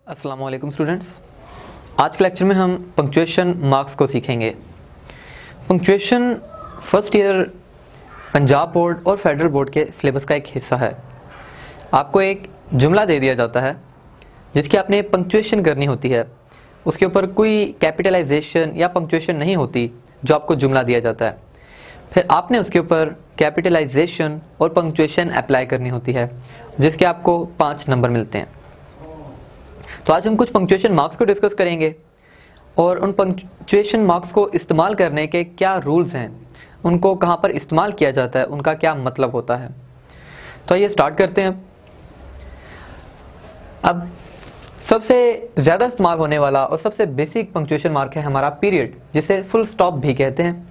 अस्सलाम वालेकुम स्टूडेंट्स। आज के लेक्चर में हम पंक्चुएशन मार्क्स को सीखेंगे। Punctuation first year Punjab board और फेडरल बोर्ड के सिलेबस का एक हिस्सा है। आपको एक जुमला दे दिया जाता है जिसकी आपने पंक्चुएशन करनी होती है। उसके ऊपर कोई कैपिटलाइजेशन या पंक्चुएशन नहीं होती जो आपको जुमला दिया जाता है। फिर आपने उसके ऊपर कैपिटलाइजेशन और पंक्चुएशन अप्लाई करनी होती है जिसके आपको 5 नंबर मिलते हैं। तो आज हम कुछ पंक्चुएशन मार्क्स को डिस्कस करेंगे और उन पंक्चुएशन मार्क्स को इस्तेमाल करने के क्या रूल्स हैं, उनको कहाँ पर इस्तेमाल किया जाता है, उनका क्या मतलब होता है। तो आइए स्टार्ट करते हैं। अब सबसे ज़्यादा इस्तेमाल होने वाला और सबसे बेसिक पंक्चुएशन मार्क है हमारा पीरियड, जिसे फुल स्टॉप भी कहते हैं।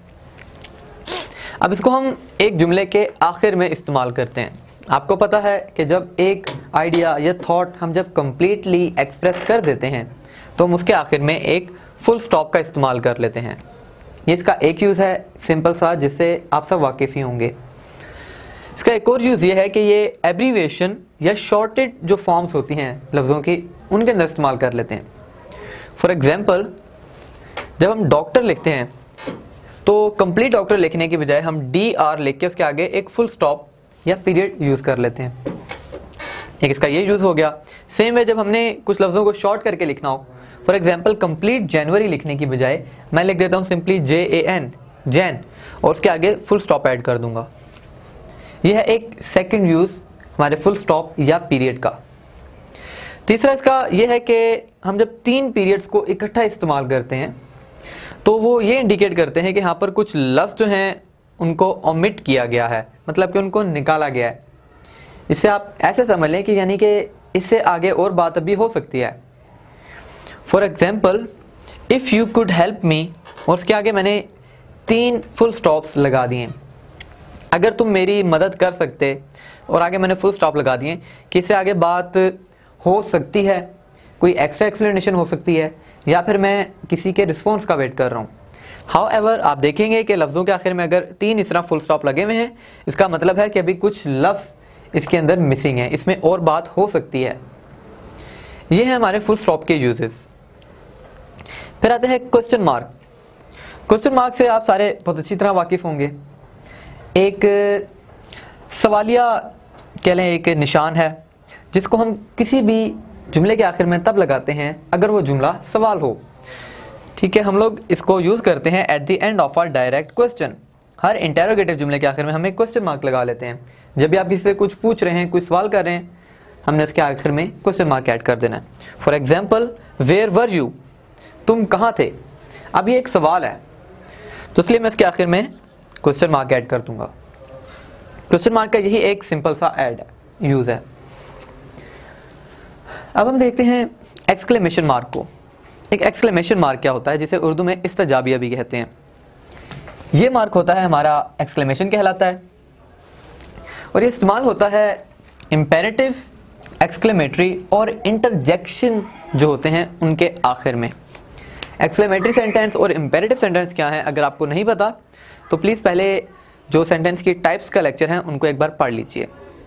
अब इसको हम एक जुमले के आखिर में इस्तेमाल करते हैं। आपको पता है कि जब एक आइडिया या थॉट हम जब कम्प्लीटली एक्सप्रेस कर देते हैं तो हम उसके आखिर में एक फुल स्टॉप का इस्तेमाल कर लेते हैं। ये इसका एक यूज़ है सिंपल सा, जिससे आप सब वाकिफ़ ही होंगे। इसका एक और यूज़ ये है कि ये एब्रीविएशन या शॉर्टेड जो फॉर्म्स होती हैं लफ्ज़ों की, उनके अंदर इस्तेमाल कर लेते हैं। फॉर एग्ज़ाम्पल, जब हम डॉक्टर लिखते हैं तो कंप्लीट डॉक्टर लिखने के बजाय हम DR लिख के उसके आगे एक फुल स्टॉप या पीरियड यूज़ कर लेते हैं। एक इसका ये यूज़ हो गया। सेम है जब हमने कुछ लफ्ज़ों को शॉर्ट करके लिखना हो। फॉर एग्जांपल, कंप्लीट जनवरी लिखने की बजाय मैं लिख देता हूँ सिंपली JAN, जैन, और उसके आगे फुल स्टॉप ऐड कर दूंगा। यह है एक सेकंड यूज़ हमारे फुल स्टॉप या पीरियड का। तीसरा इसका यह है कि हम जब 3 पीरियड्स को इकट्ठा इस्तेमाल करते हैं तो वो ये इंडिकेट करते हैं कि यहाँ पर कुछ लफ्ज़ जो हैं उनको ओमिट किया गया है, मतलब कि उनको निकाला गया है। इससे आप ऐसे समझ लें कि यानी कि इससे आगे और बात अभी हो सकती है। For example, if you could help me, और उसके आगे मैंने 3 फुल स्टॉप्स लगा दिए। अगर तुम मेरी मदद कर सकते, और आगे मैंने फुल स्टॉप लगा दिए कि इससे आगे बात हो सकती है, कोई एक्स्ट्रा एक्सप्लेनेशन हो सकती है, या फिर मैं किसी के रिस्पॉन्स का वेट कर रहा हूँ। हाउएवर, आप देखेंगे कि लफ्ज़ों के आखिर में अगर 3 इस तरह फुल स्टॉप लगे हुए हैं, इसका मतलब है कि अभी कुछ लफ्ज़ इसके अंदर मिसिंग है, इसमें और बात हो सकती है। ये है हमारे फुल स्टॉप के यूजेस। फिर आते हैं क्वेश्चन मार्क। क्वेश्चन मार्क से आप सारे बहुत अच्छी तरह वाकिफ़ होंगे। एक सवालिया कह लें, एक निशान है जिसको हम किसी भी जुमले के आखिर में तब लगाते हैं अगर वो जुमला सवाल हो। ठीक है, हम लोग इसको यूज़ करते हैं at the end of our direct question. हर इंटेरोगेटिव जुमले के आखिर में हम एक क्वेश्चन मार्क लगा लेते हैं। जब भी आप किसी से कुछ पूछ रहे हैं, कोई सवाल कर रहे हैं, हमने इसके आखिर में क्वेश्चन मार्क ऐड कर देना है। For example, where were you, तुम कहाँ थे। अब ये एक सवाल है तो इसलिए मैं इसके आखिर में क्वेश्चन मार्क ऐड कर दूंगा। क्वेश्चन मार्क का यही एक सिंपल सा ऐड यूज़ है। अब हम देखते हैं एक्सक्लेमेशन मार्क को। एक एक्सक्लेमेशन मार्क क्या होता है, जिसे उर्दू में इस्तजाबिया भी कहते हैं। ये मार्क होता है हमारा एक्सक्लेमेशन कहलाता है, और ये इस्तेमाल होता है इम्पेरेटिव, एक्सक्लेमेटरी और इंटरजेक्शन जो होते हैं उनके आखिर में। एक्सक्लेमेटरी सेंटेंस और इम्पेरेटिव सेंटेंस क्या है, अगर आपको नहीं पता तो प्लीज़ पहले जो सेंटेंस की टाइप्स का लेक्चर है उनको एक बार पढ़ लीजिए।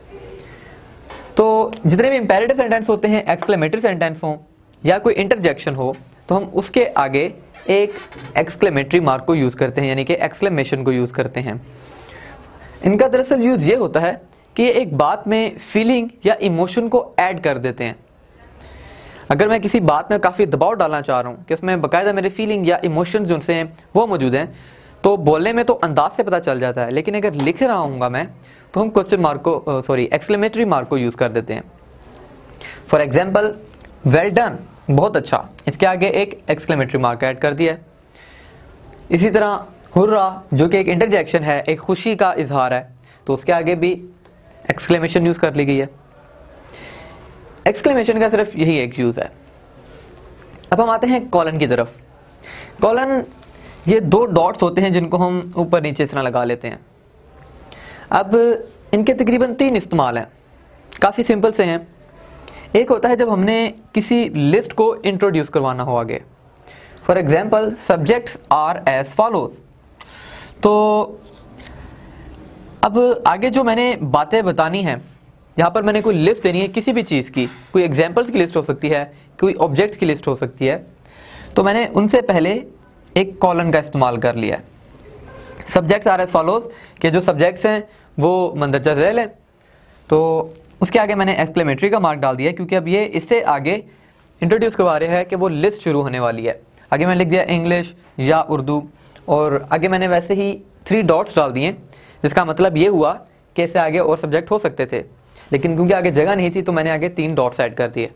तो जितने भी इम्पेरेटिव सेंटेंस होते हैं, एक्सक्लेमेटरी सेंटेंस हों या कोई इंटरजेक्शन हो, तो हम उसके आगे एक एक्सक्लेमेटरी मार्क को यूज़ करते हैं, यानी कि एक्सक्लेमेशन को यूज़ करते हैं। इनका दरअसल यूज़ ये होता है कि एक बात में फीलिंग या इमोशन को ऐड कर देते हैं। अगर मैं किसी बात में काफ़ी दबाव डालना चाह रहा हूँ कि उसमें बाकायदा मेरे फीलिंग या इमोशंस जो उनसे हैं वो मौजूद हैं, तो बोलने में तो अंदाज से पता चल जाता है, लेकिन अगर लिख रहा हूँगा मैं तो हम क्वेश्चन मार्क को एक्सक्लेमेटरी मार्क को यूज़ कर देते हैं। फॉर एग्जाम्पल, वेल डन, बहुत अच्छा, इसके आगे एक एक्सक्लेमेटरी मार्क ऐड कर दिया है। इसी तरह हुर्रा, जो कि एक इंटरजेक्शन है, एक खुशी का इजहार है, तो उसके आगे भी एक्सक्लेमेशन यूज़ कर ली गई है। एक्सक्लेमेशन का सिर्फ यही एक यूज़ है। अब हम आते हैं कॉलन की तरफ। कॉलन, ये 2 डॉट्स होते हैं जिनको हम ऊपर नीचे इस तरह लगा लेते हैं। अब इनके तकरीबन 3 इस्तेमाल हैं, काफ़ी सिंपल से हैं। एक होता है जब हमने किसी लिस्ट को इंट्रोड्यूस करवाना हो आगे। For example, subjects are as follows. तो अब आगे जो मैंने बातें बतानी हैं जहाँ पर मैंने कोई लिस्ट देनी है किसी भी चीज़ की, कोई एग्जाम्पल्स की लिस्ट हो सकती है, कोई ऑब्जेक्ट्स की लिस्ट हो सकती है, तो मैंने उनसे पहले एक कॉलन का इस्तेमाल कर लिया है। सब्जेक्ट्स आर एज फॉलोज, कि जो सब्जेक्ट्स हैं वो मंदरजा झैल है, तो उसके आगे मैंने एक्सक्लेमेटरी का मार्क डाल दिया, क्योंकि अब ये इससे आगे इंट्रोड्यूस करवा रहे हैं कि वो लिस्ट शुरू होने वाली है। आगे मैंने लिख दिया इंग्लिश या उर्दू, और आगे मैंने वैसे ही 3 डॉट्स डाल दिए, जिसका मतलब ये हुआ कि इससे आगे और सब्जेक्ट हो सकते थे, लेकिन क्योंकि आगे जगह नहीं थी तो मैंने आगे 3 डॉट्स ऐड कर दिए।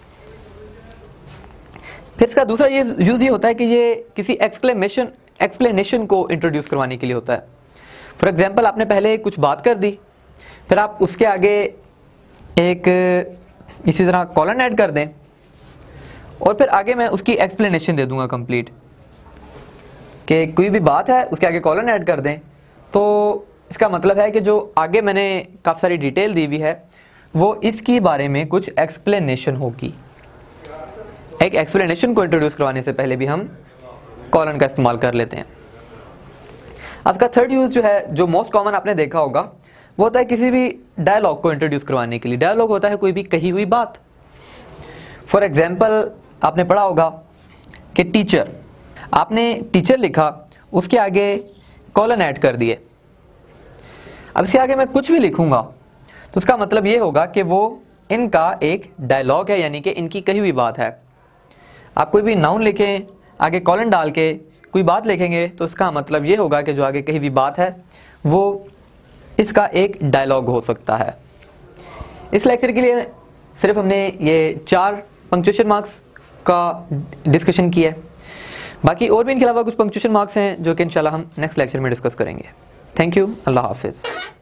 फिर इसका दूसरा ये यूज ये होता है कि ये किसी एक्सप्लेनेशन को इंट्रोड्यूस करवाने के लिए होता है। फॉर एग्जाम्पल, आपने पहले कुछ बात कर दी, फिर आप उसके आगे एक इसी तरह कॉलन ऐड कर दें, और फिर आगे मैं उसकी एक्सप्लेनेशन दे दूंगा कंप्लीट, कि कोई भी बात है उसके आगे कॉलन ऐड कर दें, तो इसका मतलब है कि जो आगे मैंने काफ़ी सारी डिटेल दी हुई है वो इसकी बारे में कुछ एक्सप्लेनेशन होगी। एक एक्सप्लेनेशन को इंट्रोड्यूस करवाने से पहले भी हम कॉलन का इस्तेमाल कर लेते हैं। आज का थर्ड यूज जो है, जो मोस्ट कॉमन आपने देखा होगा, वो होता है किसी भी डायलॉग को इंट्रोड्यूस करवाने के लिए। डायलॉग होता है कोई भी कही हुई बात। फॉर एग्जाम्पल, आपने पढ़ा होगा कि टीचर, आपने टीचर लिखा, उसके आगे कॉलन ऐड कर दिए। अब इसके आगे मैं कुछ भी लिखूंगा तो उसका मतलब ये होगा कि वो इनका एक डायलॉग है, यानी कि इनकी कही हुई बात है। आप कोई भी नाउन लिखें, आगे कॉलन डाल के कोई बात लिखेंगे तो इसका मतलब ये होगा कि जो आगे कही हुई बात है वो इसका एक डायलॉग हो सकता है। इस लेक्चर के लिए सिर्फ हमने ये 4 पंक्चुएशन मार्क्स का डिस्कशन किया है। बाकी और भी इनके अलावा कुछ पंक्चुएशन मार्क्स हैं जो कि इंशाल्लाह हम नेक्स्ट लेक्चर में डिस्कस करेंगे। थैंक यू, अल्लाह हाफिज़।